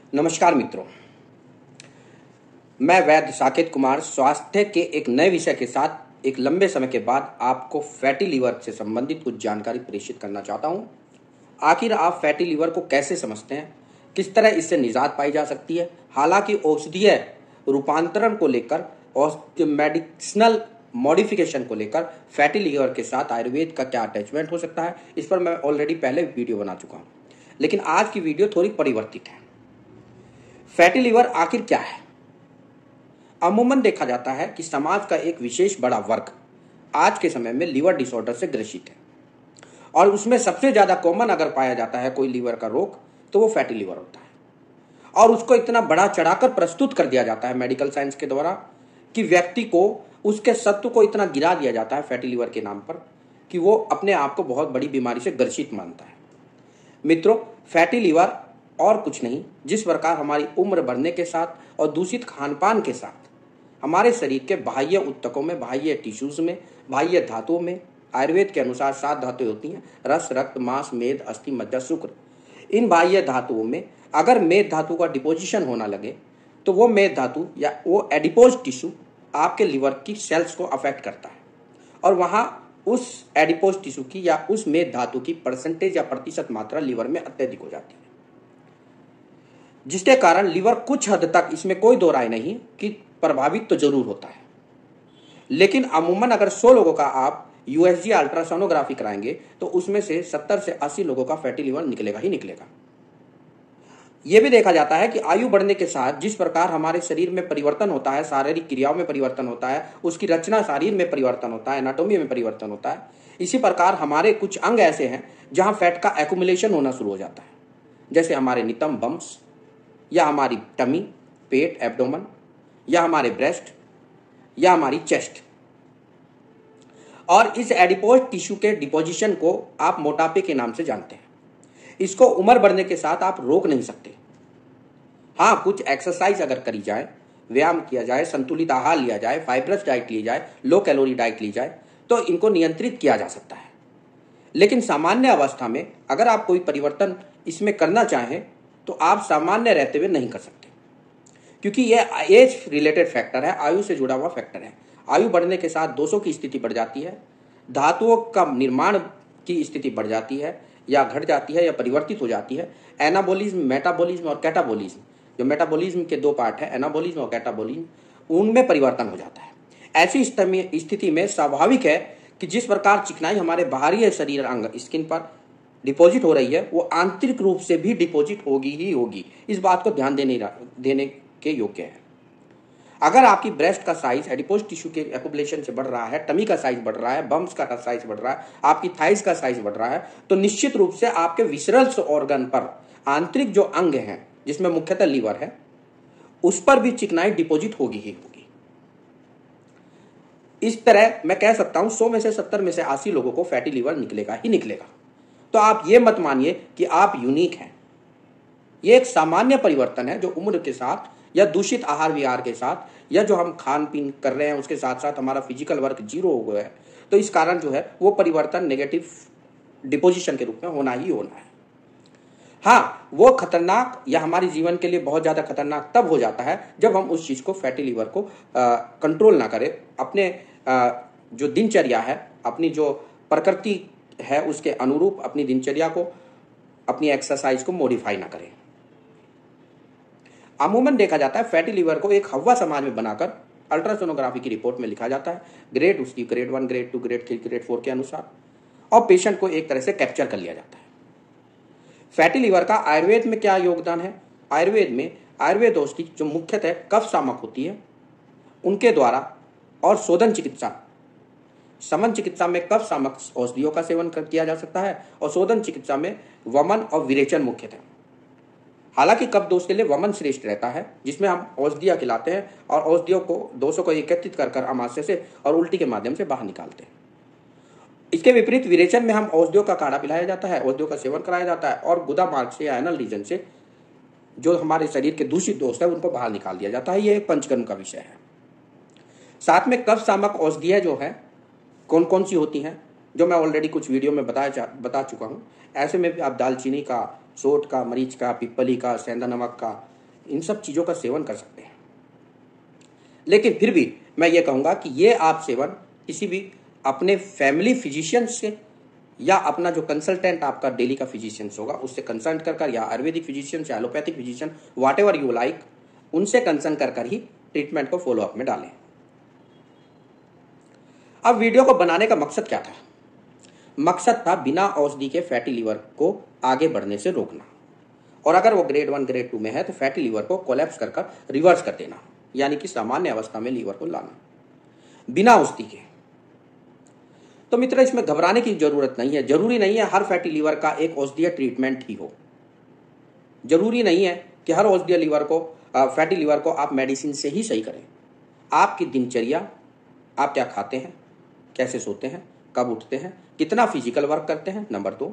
नमस्कार मित्रों, मैं वैद्य साकेत कुमार स्वास्थ्य के एक नए विषय के साथ एक लंबे समय के बाद आपको फैटी लीवर से संबंधित कुछ जानकारी प्रेषित करना चाहता हूं। आखिर आप फैटी लीवर को कैसे समझते हैं, किस तरह इससे निजात पाई जा सकती है। हालांकि औषधीय रूपांतरण को लेकर और मेडिसिनल मॉडिफिकेशन को लेकर फैटी लीवर के साथ आयुर्वेद का क्या अटैचमेंट हो सकता है, इस पर मैं ऑलरेडी पहले वीडियो बना चुका हूं। लेकिन आज की वीडियो थोड़ी परिवर्तित है। फैटी लीवर आखिर क्या है? अमूमन देखा जाता है कि समाज का एक विशेष बड़ा वर्ग आज के समय में लीवर डिसऑर्डर से ग्रसित है, और उसमें सबसे ज्यादा कॉमन अगर पाया जाता है कोई लीवर का रोग तो वो फैटी लीवर होता है। और उसको इतना बड़ा चढ़ाकर प्रस्तुत कर दिया जाता है मेडिकल साइंस के द्वारा कि व्यक्ति को उसके सत्व को इतना गिरा दिया जाता है फैटी लीवर के नाम पर कि वो अपने आप को बहुत बड़ी बीमारी से ग्रसित मानता है। मित्रों, फैटी लीवर और कुछ नहीं, जिस प्रकार हमारी उम्र बढ़ने के साथ और दूषित खानपान के साथ हमारे शरीर के बाह्य ऊतकों में, बाह्य टिश्यूज में, बाह्य धातुओं में आयुर्वेद के अनुसार 7 धातुएं होती हैं: रस, रक्त, मांस, मेद, अस्थि, मज्जा, शुक्र। इन बाह्य धातुओं में अगर मेद धातु का डिपोजिशन होना लगे तो वो मेद धातु या वो एडिपोज टिश्यू आपके लिवर की सेल्स को अफेक्ट करता है, और वहां उस एडिपोज टिश्यू की या उस मेद धातु की परसेंटेज या प्रतिशत मात्रा लिवर में अत्यधिक हो जाती है, जिसके कारण लिवर कुछ हद तक, इसमें कोई दो राय नहीं कि प्रभावित तो जरूर होता है। लेकिन अमूमन अगर 100 लोगों का आप यूएसजी अल्ट्रासोनोग्राफी कराएंगे तो उसमें से 70 से 80 लोगों का फैटी लिवर निकलेगा ही निकलेगा। यह भी देखा जाता है कि आयु बढ़ने के साथ जिस प्रकार हमारे शरीर में परिवर्तन होता है, शारीरिक क्रियाओं में परिवर्तन होता है, उसकी रचना शरीर में परिवर्तन होता है, एनाटॉमी में परिवर्तन होता है, इसी प्रकार हमारे कुछ अंग ऐसे हैं जहां फैट का एक्युमुलेशन होना शुरू हो जाता है, जैसे हमारे नितंब बम्स, या हमारी टमी, पेट, एब्डोमन, या हमारे ब्रेस्ट, या हमारी चेस्ट। और इस एडिपोज टिश्यू के डिपोजिशन को आप मोटापे के नाम से जानते हैं। इसको उम्र बढ़ने के साथ आप रोक नहीं सकते। हाँ, कुछ एक्सरसाइज अगर करी जाए, व्यायाम किया जाए, संतुलित आहार लिया जाए, फाइब्रस डाइट ली जाए, लो कैलोरी डाइट ली जाए तो इनको नियंत्रित किया जा सकता है। लेकिन सामान्य अवस्था में अगर आप कोई परिवर्तन इसमें करना चाहें तो आप सामान्य रहते हुए नहीं कर सकते, क्योंकि यह एज रिलेटेड फैक्टर है, आयु से जुड़ा हुआ फैक्टर है। आयु बढ़ने के साथ दोषों की स्थिति बढ़ जाती है, धातुओं का निर्माण की स्थिति बढ़ जाती है या घट जाती है या परिवर्तित हो जाती है। एनाबोलिज्म, मेटाबॉलिज्म और कैटाबॉलिज्म, जो मेटाबॉलिज्म के 2 पार्ट है, एनाबॉलिज्म और कैटाबॉलिज्म, उनमें परिवर्तन हो जाता है। ऐसी स्थिति में स्वाभाविक है कि जिस प्रकार चिकनाई हमारे बाहरी शरीर अंग स्किन पर डिपॉजिट हो रही है, वो आंतरिक रूप से भी डिपॉजिट होगी ही होगी। इस बात को ध्यान देने के योग्य है। अगर आपकी ब्रेस्ट का साइज एडिपोज टिश्यू के एक्युमुलेशन से बढ़ रहा है, टमी का साइज बढ़ रहा है, बम्स का साइज बढ़ रहा है, आपकी थाइस का साइज बढ़ रहा है, तो निश्चित रूप से आपके विसरल्स ऑर्गन पर, आंतरिक जो अंग हैं जिसमें मुख्यतः लीवर है, उस पर भी चिकनाई डिपॉजिट होगी ही होगी। इस तरह मैं कह सकता हूं 100 में से 70 में से 80 लोगों को फैटी लीवर निकलेगा ही निकलेगा। तो आप ये मत मानिए कि आप यूनिक हैं। ये एक सामान्य परिवर्तन है जो उम्र के साथ या दूषित आहार विहार के साथ या जो हम खान पीन कर रहे हैं उसके साथ साथ हमारा फिजिकल वर्क 0 हो गया है, तो इस कारण जो है वो परिवर्तन नेगेटिव डिपोजिशन के रूप में होना ही होना है। हाँ, वो खतरनाक या हमारे जीवन के लिए बहुत ज्यादा खतरनाक तब हो जाता है जब हम उस चीज को, फैटी लीवर को कंट्रोल ना करें, अपने जो दिनचर्या है, अपनी जो प्रकृति है उसके अनुरूप अपनी दिनचर्या को, अपनी एक्सरसाइज को मॉडिफाई ना करें। अमूमन देखा जाता है फैटी लीवर को एक हवा समाज में बनाकर अल्ट्रासोनोग्राफी की रिपोर्ट में लिखा जाता है, ग्रेड उसकी ग्रेड 1, ग्रेड 2, ग्रेड 3, ग्रेड 4 के अनुसार, और पेशेंट को एक तरह से कैप्चर कर लिया जाता है। फैटी लीवर का आयुर्वेद में क्या योगदान है? आयुर्वेद में आयुर्वेद औषधि जो मुख्यतः कफ शामक होती है उनके द्वारा, और शोधन चिकित्सा, समन चिकित्सा में कफ शामक औषधियों का सेवन किया जा सकता है, और शोधन चिकित्सा में वमन और विरेचन मुख्यतः। हालांकि कफ दोष के लिए वमन श्रेष्ठ रहता है, जिसमें हम औषधियां खिलाते हैं और औषधियों को, दोषों को एकत्रित कर आमाशय से और उल्टी के माध्यम से बाहर निकालते हैं। इसके विपरीत विरेचन में हम औषधियों का काढ़ा पिलाया जाता है, औषधियों का सेवन कराया जाता है, और गुदा मार्ग से या एनल रीजन से जो हमारे शरीर के दूषित दोष है उनको बाहर निकाल दिया जाता है। यह एक पंचकर्म का विषय है। साथ में कफ शामक औषधियां जो है कौन कौन सी होती हैं, जो मैं ऑलरेडी कुछ वीडियो में बता चुका हूँ। ऐसे में भी आप दालचीनी का, सोंठ का, मरीच का, पिप्पली का, सेंधा नमक का, इन सब चीज़ों का सेवन कर सकते हैं। लेकिन फिर भी मैं ये कहूँगा कि ये आप सेवन किसी भी अपने फैमिली फिजिशियन से या अपना जो कंसल्टेंट आपका डेली का फिजिशियंस होगा उससे कंसल्ट कर या आयुर्वेदिक फिजिशियन या allopathic physician whatever you like, उनसे कंसल्ट कर ही ट्रीटमेंट को फॉलोअप में डालें। अब वीडियो को बनाने का मकसद क्या था? मकसद था बिना औषधि के फैटी लीवर को आगे बढ़ने से रोकना, और अगर वो ग्रेड 1 ग्रेड 2 में है तो फैटी लीवर को कोलैप्स कर रिवर्स कर देना, यानी कि सामान्य अवस्था में लीवर को लाना बिना औषधि के। तो मित्र, इसमें घबराने की जरूरत नहीं है। जरूरी नहीं है हर फैटी लीवर का एक औषधीय ट्रीटमेंट ही हो। जरूरी नहीं है कि हर औषधीय लीवर को फैटी लीवर को आप मेडिसिन से ही सही करें। आपकी दिनचर्या, आप क्या खाते हैं, कैसे सोते हैं, कब उठते हैं, कितना फिजिकल वर्क करते हैं, नंबर 2,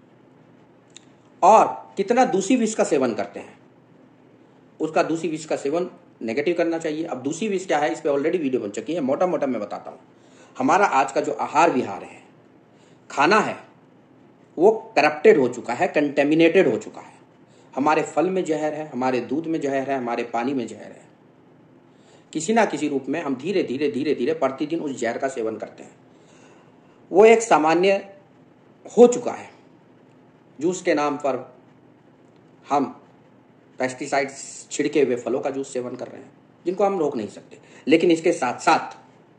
और कितना दूसरी विष का सेवन करते हैं, उसका दूसरी विष का सेवन नेगेटिव करना चाहिए। अब दूसरी विष क्या है, इस पर ऑलरेडी वीडियो बन चुकी है, मोटा मोटा मैं बताता हूँ। हमारा आज का जो आहार विहार है, खाना है, वो करप्टेड हो चुका है, कंटेमिनेटेड हो चुका है। हमारे फल में जहर है, हमारे दूध में जहर है, हमारे पानी में जहर है। किसी ना किसी रूप में हम धीरे धीरे धीरे धीरे प्रतिदिन उस जहर का सेवन करते हैं। वो एक सामान्य हो चुका है। जूस के नाम पर हम पेस्टिसाइड्स छिड़के हुए फलों का जूस सेवन कर रहे हैं, जिनको हम रोक नहीं सकते। लेकिन इसके साथ साथ,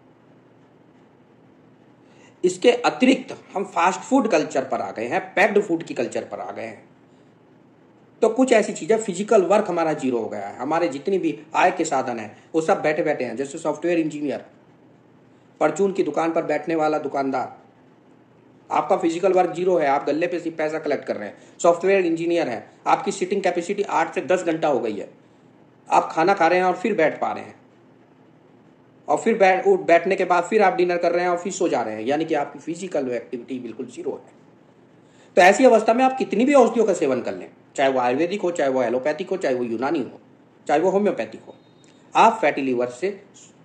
इसके अतिरिक्त हम फास्ट फूड कल्चर पर आ गए हैं, पैक्ड फूड की कल्चर पर आ गए हैं। तो कुछ ऐसी चीजें, फिजिकल वर्क हमारा जीरो हो गया है। हमारे जितनी भी आय के साधन है वो सब बैठे बैठे हैं। जैसे सॉफ्टवेयर इंजीनियर, परचून की दुकान पर बैठने वाला दुकानदार, आपका फिजिकल वर्क जीरो है, आप गल्ले पे सिर्फ पैसा कलेक्ट कर रहे हैं। सॉफ्टवेयर इंजीनियर है, आपकी सिटिंग कैपेसिटी 8 से 10 घंटा हो गई है। आप खाना खा रहे हैं और फिर बैठ पा रहे हैं, और फिर बैठने के बाद फिर आप डिनर कर रहे हैं और फिर सो जा रहे हैं, यानी कि आपकी फिजिकल एक्टिविटी बिल्कुल जीरो है। तो ऐसी अवस्था में आप कितनी भी औषधियों का सेवन कर लें, चाहे वो आयुर्वेदिक हो, चाहे वो एलोपैथिक हो, चाहे वो यूनानी हो, चाहे वो होम्योपैथिक हो, आप फैटी लीवर से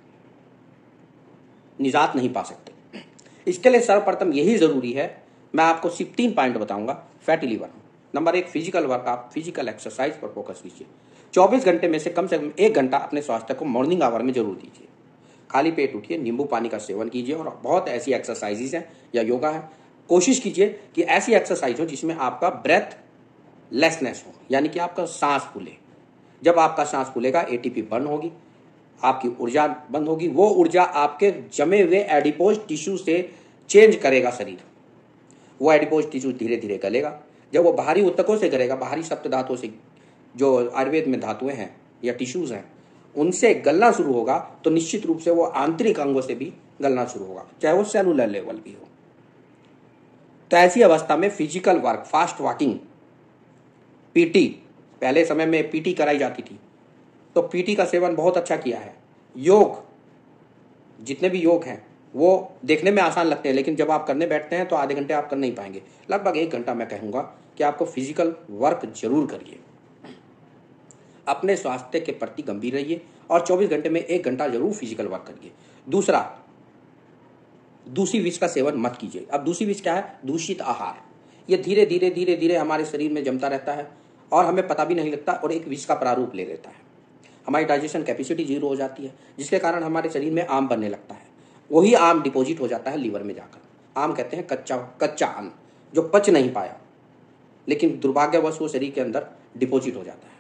निजात नहीं पा सकते। इसके लिए सर्वप्रथम यही जरूरी है, मैं आपको सिर्फ 3 पॉइंट बताऊंगा फैटी लीवर में। Number 1, physical work. आप फिजिकल एक्सरसाइज पर फोकस कीजिए। 24 घंटे में से कम 1 घंटा अपने स्वास्थ्य को मॉर्निंग आवर में जरूर दीजिए। खाली पेट उठिए, नींबू पानी का सेवन कीजिए, और बहुत ऐसी एक्सरसाइजेज हैं या योगा है, कोशिश कीजिए कि ऐसी एक्सरसाइज हो जिसमें आपका ब्रेथ लेसनेस हो, यानी कि आपका सांस फूले। जब आपका सांस फूलेगा, एटीपी बर्न होगी, आपकी ऊर्जा बंद होगी। वो ऊर्जा आपके जमे हुए एडिपोज टिश्यू से चेंज करेगा शरीर। वो एडिपोज टिश्यू धीरे धीरे गलेगा। जब वो बाहरी ऊतकों से गलेगा, बाहरी सप्त धातुओं से, जो आयुर्वेद में धातुएं हैं या टिश्यूज हैं, उनसे गलना शुरू होगा, तो निश्चित रूप से वो आंतरिक अंगों से भी गलना शुरू होगा, चाहे वो सेलुलर लेवल भी हो। तो ऐसी अवस्था में physical work, fast walking, PT, पहले समय में पीटी कराई जाती थी, तो पीटी का सेवन बहुत अच्छा किया है। योग, जितने भी योग हैं वो देखने में आसान लगते हैं, लेकिन जब आप करने बैठते हैं तो आधे घंटे आप कर नहीं पाएंगे। लगभग 1 घंटा मैं कहूँगा कि आपको फिजिकल वर्क जरूर करिए। अपने स्वास्थ्य के प्रति गंभीर रहिए और 24 घंटे में 1 घंटा जरूर फिजिकल वर्क करिए। दूसरा, दूसरी विष का सेवन मत कीजिए। अब दूसरी विष क्या है? दूषित आहार। ये धीरे धीरे धीरे धीरे हमारे शरीर में जमता रहता है और हमें पता भी नहीं लगता, और एक विष का प्रारूप ले लेता है। हमारी डाइजेशन कैपेसिटी जीरो हो जाती है, जिसके कारण हमारे शरीर में आम बनने लगता है। वही आम डिपॉजिट हो जाता है लीवर में जाकर। आम कहते हैं कच्चा अन्न, जो पच नहीं पाया, लेकिन दुर्भाग्यवश वो शरीर के अंदर डिपॉजिट हो जाता है।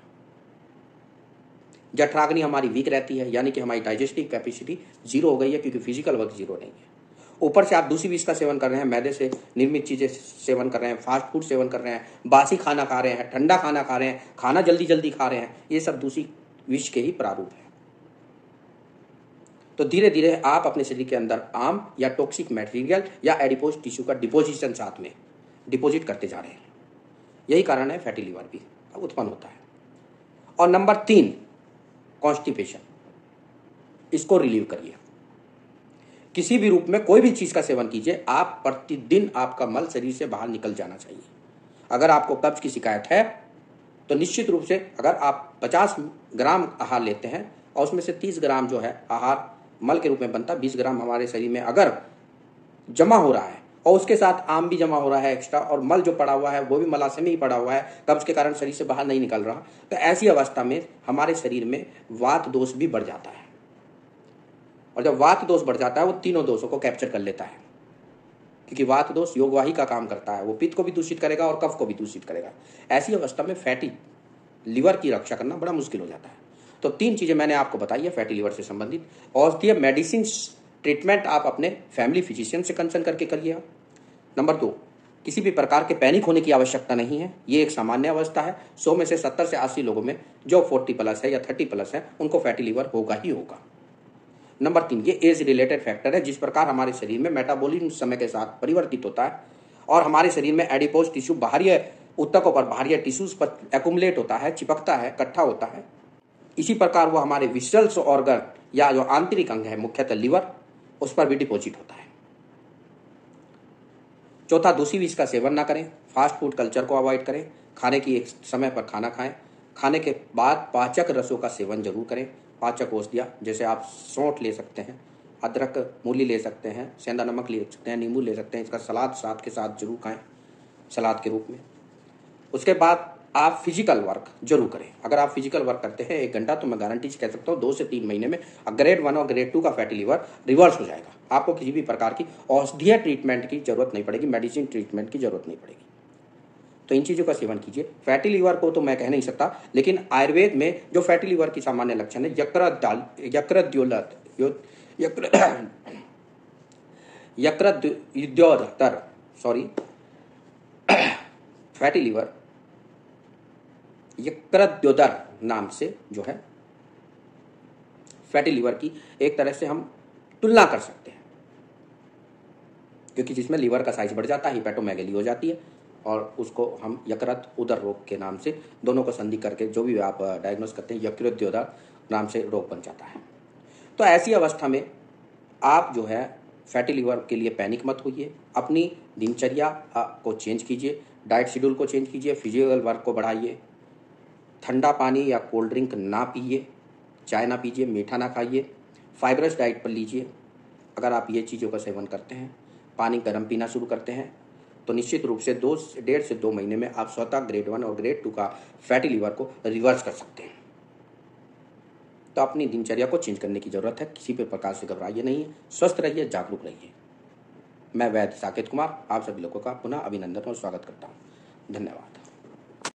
जठराग्नि हमारी वीक रहती है, यानी कि हमारी डाइजेस्टिव कैपेसिटी जीरो हो गई है, क्योंकि फिजिकल वर्क जीरो नहीं है। ऊपर से आप दूसरी विष का सेवन कर रहे हैं, मैदे से निर्मित चीजें सेवन कर रहे हैं, फास्ट फूड सेवन कर रहे हैं, बासी खाना खा रहे हैं, ठंडा खाना खा रहे हैं, खाना जल्दी जल्दी खा रहे हैं। ये सब दूसरी विष के ही प्रारूप है। तो धीरे धीरे आप अपने शरीर के अंदर आम या टॉक्सिक मटेरियल या एडिपोज टिश्यू का डिपोजिशन साथ में डिपॉजिट करते जा रहे हैं। यही कारण है फैटी लीवर भी उत्पन्न होता है। और नंबर 3, कॉन्स्टिपेशन। इसको रिलीव करिए। किसी भी रूप में कोई भी चीज का सेवन कीजिए, आप प्रतिदिन आपका मल शरीर से बाहर निकल जाना चाहिए। अगर आपको कब्ज की शिकायत है तो निश्चित रूप से अगर आप 50 ग्राम आहार लेते हैं और उसमें से 30 ग्राम जो है आहार मल के रूप में बनता है, 20 ग्राम हमारे शरीर में अगर जमा हो रहा है, और उसके साथ आम भी जमा हो रहा है एक्स्ट्रा, और मल जो पड़ा हुआ है वो भी मलाशय में ही पड़ा हुआ है, कब्ज के कारण शरीर से बाहर नहीं निकल रहा, तो ऐसी अवस्था में हमारे शरीर में वात दोष भी बढ़ जाता है। और जब वात दोष बढ़ जाता है वो तीनों दोषों को कैप्चर कर लेता है, क्योंकि वात दोष योगवाही का काम करता है, वो पित्त को भी दूषित करेगा और कफ को भी दूषित करेगा। ऐसी अवस्था में फैटी लीवर की रक्षा करना बड़ा मुश्किल हो जाता है। तो 3 चीज़ें मैंने आपको बताई है फैटी लीवर से संबंधित। औषधीय मेडिसिन ट्रीटमेंट आप अपने फैमिली फिजिशियन से कंसल्ट करके करिएगा। नंबर 2, किसी भी प्रकार के पैनिक होने की आवश्यकता नहीं है, ये एक सामान्य अवस्था है। 100 में से 70 से 80 लोगों में जो 40+ है या 30+ है उनको फैटी लीवर होगा ही होगा। नंबर 3, ये एज रिलेटेड फैक्टर है। जिस प्रकार हमारे शरीर में मेटाबॉलिज्म समय के साथ परिवर्तित होता है और हमारे शरीर में एडिपोज टिश्यू बाहरी ऊतकों पर, बाहरी टिश्यूज पर एक्युमुलेट होता है, चिपकता है, इकट्ठा होता है, इसी प्रकार वो हमारे विसरल्स ऑर्गन या जो आंतरिक अंग है मुख्यतः लीवर, उस पर भी डिपॉजिट होता है। चौथा, दूसरी विष का सेवन ना करें, फास्ट फूड कल्चर को अवॉइड करें, खाने की एक समय पर खाना खाएं, खाने के बाद पाचक रसों का सेवन जरूर करें। पाचक औषधियाँ जैसे आप सौंठ ले सकते हैं, अदरक मूली ले सकते हैं, सेंधा नमक ले सकते हैं, नींबू ले सकते हैं, इसका सलाद साथ के साथ जरूर खाएं सलाद के रूप में। उसके बाद आप फिजिकल वर्क जरूर करें। अगर आप फिजिकल वर्क करते हैं 1 घंटा, तो मैं गारंटी से कह सकता हूँ 2 से 3 महीने में ग्रेड 1 और ग्रेड 2 का फैटी लीवर रिवर्स हो जाएगा। आपको किसी भी प्रकार की औषधीय ट्रीटमेंट की जरूरत नहीं पड़ेगी, मेडिसिन ट्रीटमेंट की जरूरत नहीं पड़ेगी। तो इन चीज़ों का सेवन कीजिए। फैटी लीवर को तो मैं कह नहीं सकता, लेकिन आयुर्वेद में जो फैटी लीवर की सामान्य लक्षण है यकृद्योदर फैटी लीवर यकृद्योदर नाम से जो है फैटी लीवर की एक तरह से हम तुलना कर सकते हैं, क्योंकि जिसमें लीवर का साइज बढ़ जाता है, हिपैटोमेगैली हो जाती है, और उसको हम यकृत उदर रोग के नाम से दोनों को संधि करके जो भी आप डायग्नोस करते हैं यकृद्योदर नाम से रोग बन जाता है। तो ऐसी अवस्था में आप जो है फैटी लीवर के लिए पैनिक मत होइए, अपनी दिनचर्या को चेंज कीजिए, डाइट शेड्यूल को चेंज कीजिए, फिजिकल वर्क को बढ़ाइए, ठंडा पानी या कोल्ड ड्रिंक ना पीजिए, चाय ना पीजिए, मीठा ना खाइए, फाइबरस डाइट पर लीजिए। अगर आप ये चीज़ों का सेवन करते हैं, पानी गर्म पीना शुरू करते हैं, तो निश्चित रूप से 1.5 से 2 महीने में आप स्वतः ग्रेड 1 और ग्रेड 2 का फैटी लीवर को रिवर्स कर सकते हैं। तो अपनी दिनचर्या को चेंज करने की जरूरत है, किसी भी प्रकार से घबराइए नहीं, स्वस्थ रहिए, जागरूक रहिए। मैं वैद्य साकेत कुमार आप सभी लोगों का पुनः अभिनंदन और स्वागत करता हूँ। धन्यवाद।